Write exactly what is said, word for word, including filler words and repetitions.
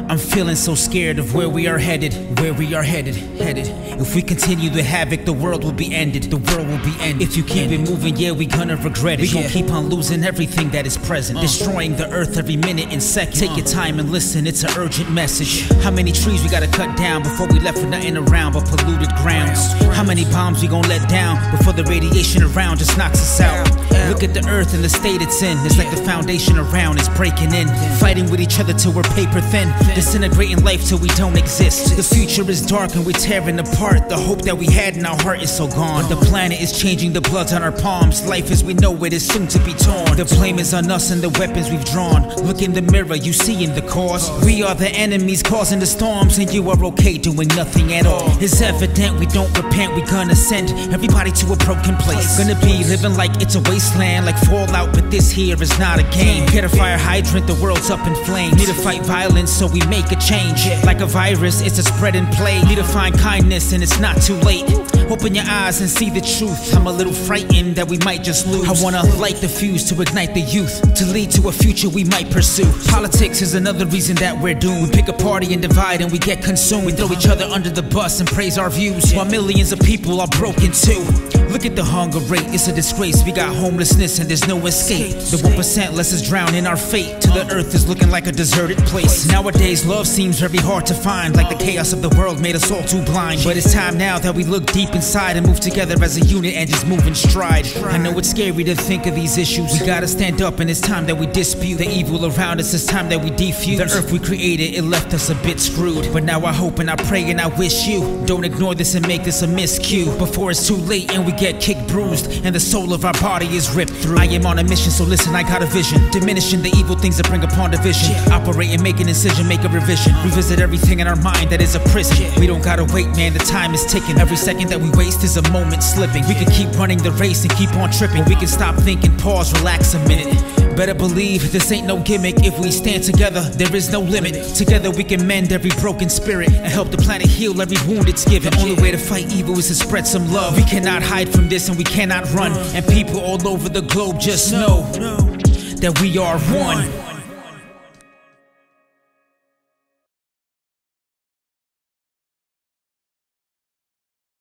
I'm feeling so scared of where we are headed, where we are headed, headed. If we continue the havoc, the world will be ended, the world will be ended. If you keep it moving, yeah, we gonna regret it. We gon' keep on losing everything that is present, destroying the earth every minute and second. Take your time and listen, it's an urgent message. How many trees we gotta cut down before we left with nothing around but polluted grounds? How many bombs we gon' let down before the radiation around just knocks us out? Look at the earth and the state it's in. It's like the foundation around is breaking in, fighting with each other till we're paper thin, disintegrating life till we don't exist. The future is dark and we're tearing apart. The hope that we had in our heart is so gone. The planet is changing, the blood's on our palms. Life as we know it is soon to be torn. The blame is on us and the weapons we've drawn. Look in the mirror, you see in the cause. We are the enemies causing the storms, and you are okay doing nothing at all. It's evident we don't repent, we gonna send everybody to a broken place. Gonna be living like it's a wasteland, like Fallout, but this here is not a game. Get a fire hydrant, the world's up in flames. Need to fight violence so we make a change. Like a virus, it's a spreading plague. Need to find kindness and it's not too late. Open your eyes and see the truth. I'm a little frightened that we might just lose. I wanna light the fuse to ignite the youth, to lead to a future we might pursue. Politics is another reason that we're doomed. We pick a party and divide and we get consumed. We throw each other under the bus and praise our views, while millions of people are broken too. Look at the hunger rate, it's a disgrace. We got homelessness and there's no escape. The one percent lets us drown in our fate, till the earth is looking like a deserted place. Nowadays love seems very hard to find, like the chaos of the world made us all too blind. But it's time now that we look deep inside and move together as a unit and just move in stride. I know it's scary to think of these issues. We gotta stand up and it's time that we dispute the evil around us. It's time that we defuse the earth we created, it left us a bit screwed. But now I hope and I pray and I wish you don't ignore this and make this a miscue before it's too late and we get kicked, bruised, and the soul of our body is ripped through. I am on a mission, so listen, I got a vision, diminishing the evil things that bring upon division. Operate and make an incision, make a revision, revisit everything in our mind that is a prison. We don't gotta wait, man, the time is ticking. Every second that we waste is a moment slipping. We can keep running the race and keep on tripping. We can stop thinking, pause, relax a minute. Better believe this ain't no gimmick. If we stand together, there is no limit. Together we can mend every broken spirit and help the planet heal every wound it's given. The only way to fight evil is to spread some love. We cannot hide from this and we cannot run. And people all over the globe just know that we are one.